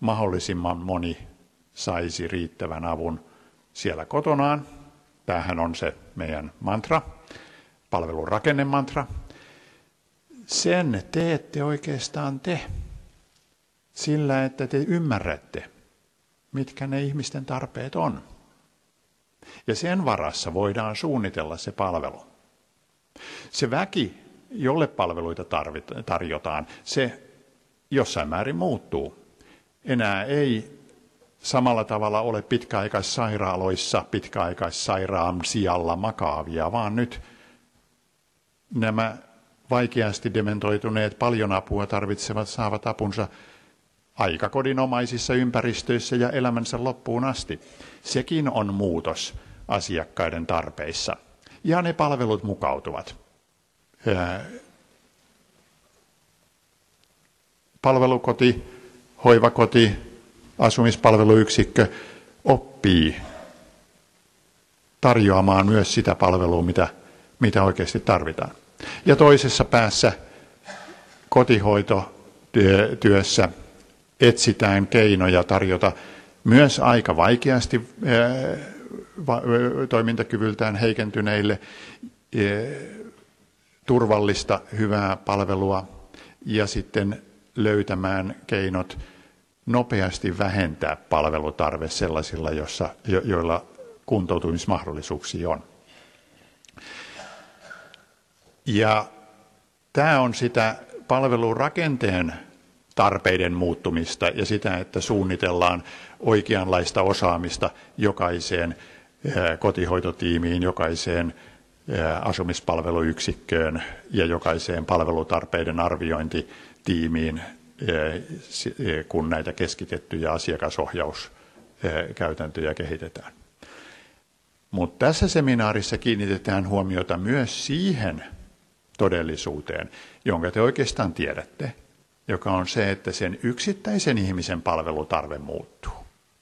mahdollisimman moni saisi riittävän avun siellä kotonaan. Tämähän on se meidän mantra, palvelun rakennemantra. Sen te ette oikeastaan sillä, että te ymmärrätte, mitkä ne ihmisten tarpeet on. Ja sen varassa voidaan suunnitella se palvelu. Se väki, jolle palveluita tarjotaan, se jossain määrin muuttuu. Enää ei samalla tavalla ole pitkäaikaissairaaloissa pitkäaikaissairaan sijalla makaavia, vaan nyt nämä vaikeasti dementoituneet, paljon apua tarvitsevat saavat apunsa aikakodinomaisissa ympäristöissä ja elämänsä loppuun asti. Sekin on muutos asiakkaiden tarpeissa. Ja ne palvelut mukautuvat. Palvelukoti, hoivakoti, asumispalveluyksikkö oppii tarjoamaan myös sitä palvelua, mitä oikeasti tarvitaan. Ja toisessa päässä kotihoitotyössä etsitään keinoja tarjota myös aika vaikeasti toimintakyvyltään heikentyneille turvallista, hyvää palvelua ja sitten löytämään keinot nopeasti vähentää palvelutarve sellaisilla, joilla kuntoutumismahdollisuuksia on. Ja tämä on sitä palvelurakenteen tarpeiden muuttumista ja sitä, että suunnitellaan oikeanlaista osaamista jokaiseen kotihoitotiimiin, jokaiseen asumispalveluyksikköön ja jokaiseen palvelutarpeiden arviointitiimiin, kun näitä keskitettyjä asiakasohjauskäytäntöjä kehitetään. Mutta tässä seminaarissa kiinnitetään huomiota myös siihen todellisuuteen, jonka te oikeastaan tiedätte, joka on se, että sen yksittäisen ihmisen palvelutarve muuttuu.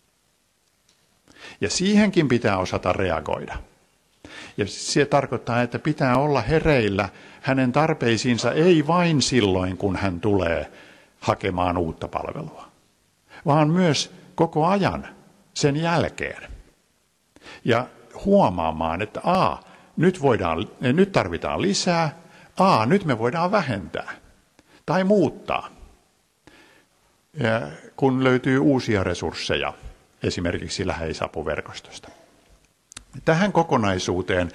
Ja siihenkin pitää osata reagoida. Ja se tarkoittaa, että pitää olla hereillä hänen tarpeisiinsa ei vain silloin, kun hän tulee hakemaan uutta palvelua, vaan myös koko ajan sen jälkeen. Ja huomaamaan, että nyt tarvitaan lisää, nyt me voidaan vähentää tai muuttaa, kun löytyy uusia resursseja, esimerkiksi läheisapuverkostosta. Tähän kokonaisuuteen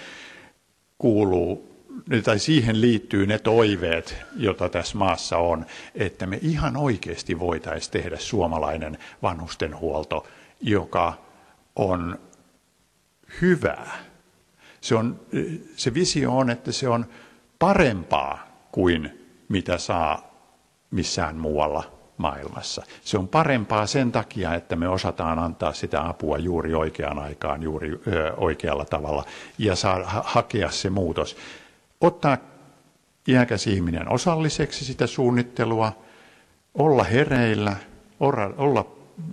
siihen liittyy ne toiveet, joita tässä maassa on, että me ihan oikeasti voitaisiin tehdä suomalainen vanhustenhuolto, joka on hyvää. Se visio on, että se on parempaa kuin mitä saa missään muualla maailmassa. Se on parempaa sen takia, että me osataan antaa sitä apua juuri oikeaan aikaan, juuri oikealla tavalla ja hakea se muutos. Ottaa iäkäs ihminen osalliseksi sitä suunnittelua, olla hereillä, olla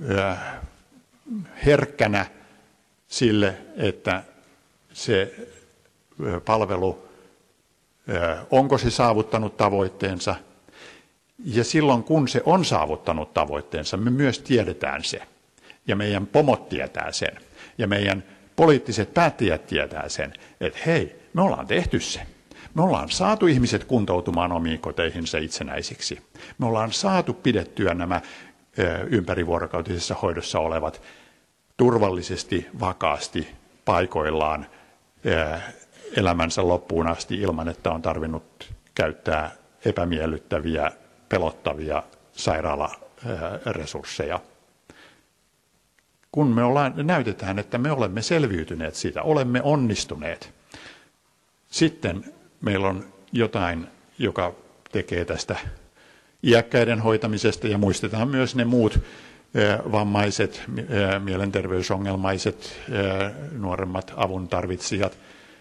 herkkänä sille, että se palvelu, onko se saavuttanut tavoitteensa. Ja silloin kun se on saavuttanut tavoitteensa, me myös tiedetään se. Ja meidän pomot tietää sen. Ja meidän poliittiset päättäjät tietää sen, että hei, me ollaan tehty se. Me ollaan saatu ihmiset kuntoutumaan omiin koteihinsa itsenäisiksi. Me ollaan saatu pidettyä nämä ympärivuorokautisessa hoidossa olevat turvallisesti, vakaasti paikoillaan elämänsä loppuun asti ilman, että on tarvinnut käyttää epämiellyttäviä, pelottavia sairaalaresursseja. Kun näytetään, että me olemme selviytyneet siitä, olemme onnistuneet, sitten meillä on jotain, joka tekee tästä iäkkäiden hoitamisesta ja muistetaan myös ne muut vammaiset, mielenterveysongelmaiset, nuoremmat avun tarvitsijat.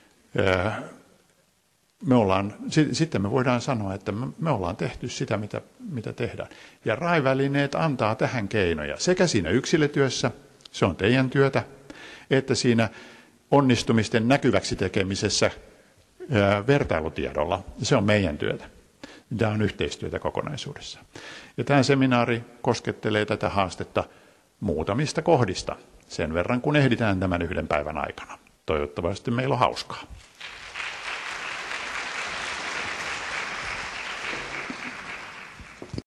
Sitten me voidaan sanoa, että me ollaan tehty sitä, mitä tehdään. Ja RAI-välineet antaa tähän keinoja sekä siinä yksilötyössä, se on teidän työtä, että siinä onnistumisten näkyväksi tekemisessä vertailutiedolla, se on meidän työtä. Tämä on yhteistyötä kokonaisuudessa. Ja tämä seminaari koskettelee tätä haastetta muutamista kohdista, sen verran kun ehditään tämän yhden päivän aikana. Toivottavasti meillä on hauskaa.